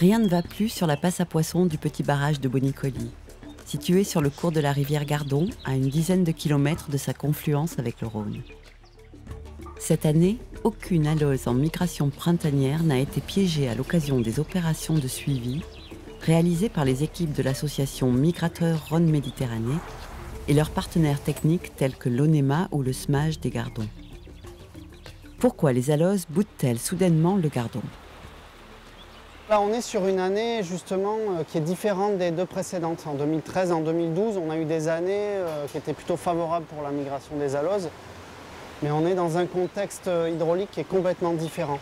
Rien ne va plus sur la passe à poissons du petit barrage de Bonicoli, situé sur le cours de la rivière Gardon, à une dizaine de kilomètres de sa confluence avec le Rhône. Cette année, aucune alose en migration printanière n'a été piégée à l'occasion des opérations de suivi réalisées par les équipes de l'association Migrateurs Rhône-Méditerranée et leurs partenaires techniques tels que l'ONEMA ou le SMAGE des Gardons. Pourquoi les aloses boutent-elles soudainement le Gardon ? Là, on est sur une année justement qui est différente des deux précédentes. En 2013 et en 2012, on a eu des années qui étaient plutôt favorables pour la migration des aloses. Mais on est dans un contexte hydraulique qui est complètement différent.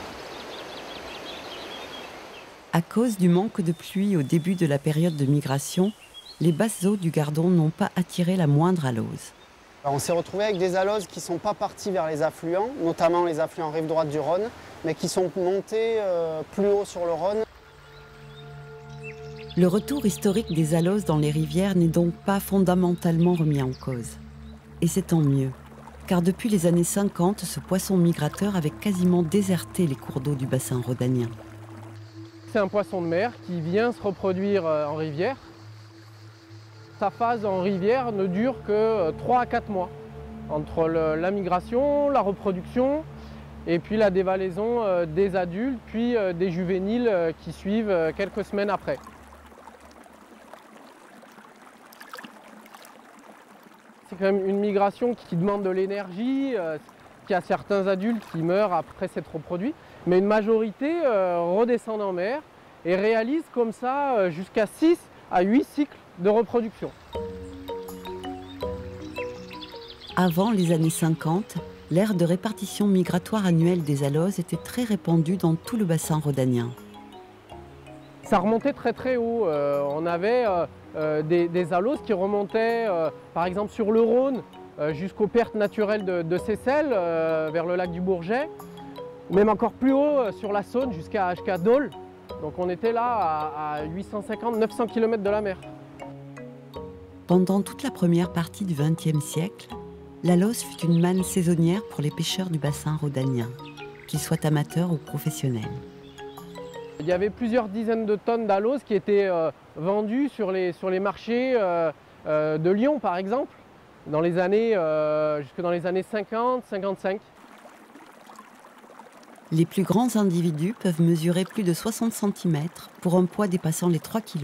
À cause du manque de pluie au début de la période de migration, les basses eaux du Gardon n'ont pas attiré la moindre alose. Alors, on s'est retrouvé avec des aloses qui ne sont pas parties vers les affluents, notamment les affluents rive droite du Rhône, mais qui sont montés plus haut sur le Rhône. Le retour historique des aloses dans les rivières n'est donc pas fondamentalement remis en cause. Et c'est tant mieux, car depuis les années 50, ce poisson migrateur avait quasiment déserté les cours d'eau du bassin rhodanien. C'est un poisson de mer qui vient se reproduire en rivière. Sa phase en rivière ne dure que 3 à 4 mois, entre la migration, la reproduction et puis la dévalaison des adultes, puis des juvéniles qui suivent quelques semaines après. C'est quand même une migration qui demande de l'énergie, qui a certains adultes qui meurent après s'être reproduits, mais une majorité redescend en mer et réalise comme ça jusqu'à 6 à 8 cycles de reproduction. Avant les années 50, l'aire de répartition migratoire annuelle des aloses était très répandue dans tout le bassin rhodanien. Ça remontait très très haut. On avait des aloses qui remontaient par exemple sur le Rhône jusqu'aux pertes naturelles de Seyssel, vers le lac du Bourget, même encore plus haut sur la Saône jusqu'à Dole. Donc on était là à 850-900 km de la mer. Pendant toute la première partie du XXe siècle, l'alose fut une manne saisonnière pour les pêcheurs du bassin rhodanien, qu'ils soient amateurs ou professionnels. Il y avait plusieurs dizaines de tonnes d'aloses qui étaient vendues sur les marchés de Lyon par exemple, jusque dans les années 50-55. Les plus grands individus peuvent mesurer plus de 60 cm pour un poids dépassant les 3 kg.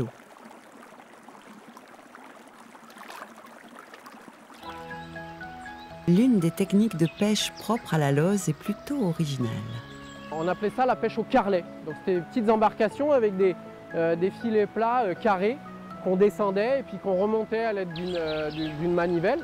L'une des techniques de pêche propres à l'alose est plutôt originale. On appelait ça la pêche au carlet. Donc c'était des petites embarcations avec des filets plats carrés qu'on descendait et puis qu'on remontait à l'aide d'une manivelle.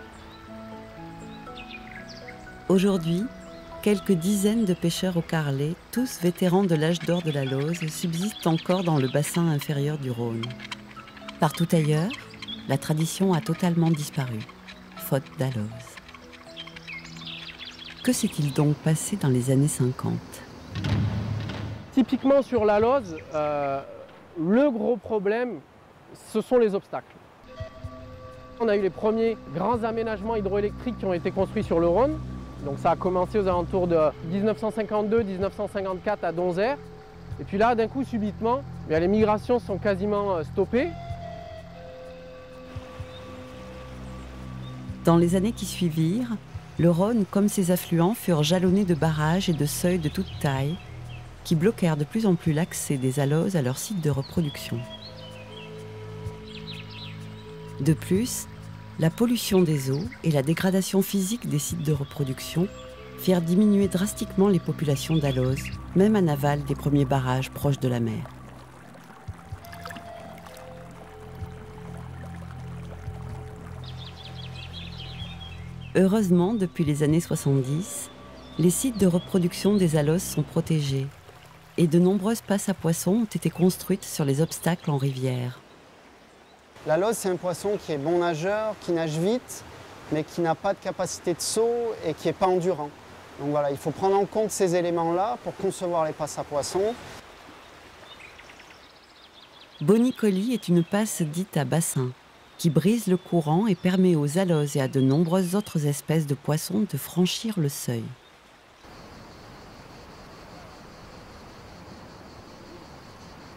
Aujourd'hui, quelques dizaines de pêcheurs au carlet, tous vétérans de l'âge d'or de l'alose, subsistent encore dans le bassin inférieur du Rhône. Partout ailleurs, la tradition a totalement disparu, faute d'alose. Que s'est-il donc passé dans les années 50 ? Typiquement sur l'alose, le gros problème, ce sont les obstacles. On a eu les premiers grands aménagements hydroélectriques qui ont été construits sur le Rhône. Donc ça a commencé aux alentours de 1952-1954 à Donzère. Et puis là, d'un coup, subitement, les migrations sont quasiment stoppées. Dans les années qui suivirent, le Rhône, comme ses affluents, furent jalonnés de barrages et de seuils de toute taille qui bloquèrent de plus en plus l'accès des aloses à leur site de reproduction. De plus, la pollution des eaux et la dégradation physique des sites de reproduction firent diminuer drastiquement les populations d'aloses, même en aval des premiers barrages proches de la mer. Heureusement, depuis les années 70, les sites de reproduction des aloses sont protégés et de nombreuses passes à poissons ont été construites sur les obstacles en rivière. L'alose, c'est un poisson qui est bon nageur, qui nage vite, mais qui n'a pas de capacité de saut et qui n'est pas endurant. Donc voilà, il faut prendre en compte ces éléments-là pour concevoir les passes à poissons. Bonicoli est une passe dite à bassin, qui brise le courant et permet aux aloses et à de nombreuses autres espèces de poissons de franchir le seuil.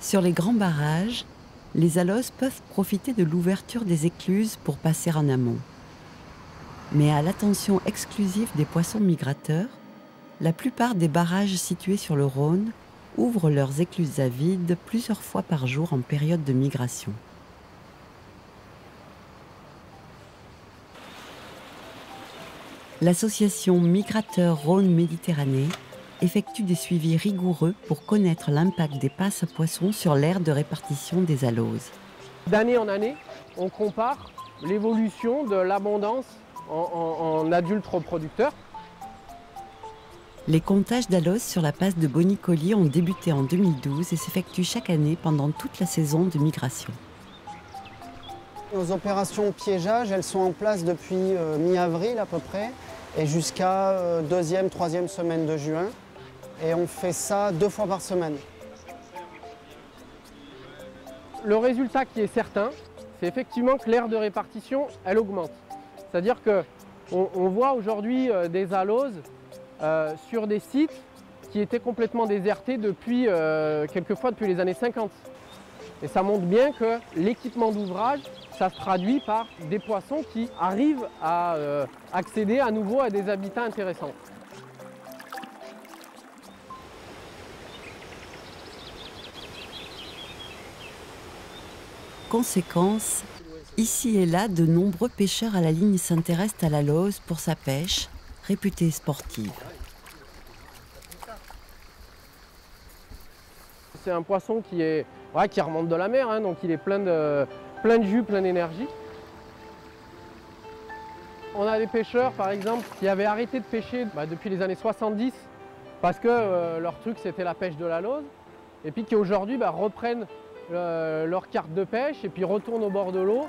Sur les grands barrages, les aloses peuvent profiter de l'ouverture des écluses pour passer en amont. Mais à l'attention exclusive des poissons migrateurs, la plupart des barrages situés sur le Rhône ouvrent leurs écluses à vide plusieurs fois par jour en période de migration. L'association Migrateurs Rhône-Méditerranée effectue des suivis rigoureux pour connaître l'impact des passes à poissons sur l'aire de répartition des aloses. D'année en année, on compare l'évolution de l'abondance en adultes reproducteurs. Les comptages d'aloses sur la passe de Bonicoli ont débuté en 2012 et s'effectuent chaque année pendant toute la saison de migration. Nos opérations piégeage, elles sont en place depuis mi-avril à peu près et jusqu'à deuxième, troisième semaine de juin. Et on fait ça 2 fois par semaine. Le résultat qui est certain, c'est effectivement que l'aire de répartition, elle augmente. C'est-à-dire qu'on voit aujourd'hui des aloses sur des sites qui étaient complètement désertés depuis, quelquefois depuis les années 50. Et ça montre bien que l'équipement d'ouvrage, ça se traduit par des poissons qui arrivent à accéder à nouveau à des habitats intéressants. Conséquence, ici et là, de nombreux pêcheurs à la ligne s'intéressent à l'alose pour sa pêche, réputée sportive. C'est un poisson qui remonte de la mer, hein, donc il est plein de jus, plein d'énergie. On a des pêcheurs, par exemple, qui avaient arrêté de pêcher depuis les années 70 parce que leur truc c'était la pêche de l'alose, et puis qui aujourd'hui reprennent leur carte de pêche et puis retournent au bord de l'eau.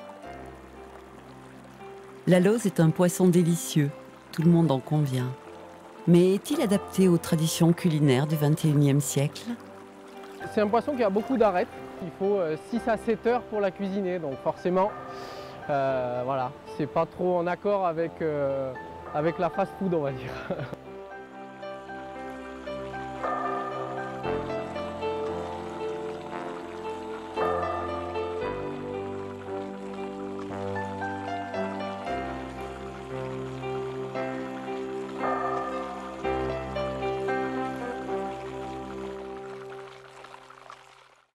L'alose est un poisson délicieux, tout le monde en convient. Mais est-il adapté aux traditions culinaires du XXIe siècle ? C'est un poisson qui a beaucoup d'arêtes. Il faut 6 à 7 heures pour la cuisiner, donc forcément, voilà, c'est pas trop en accord avec la fast-food, on va dire.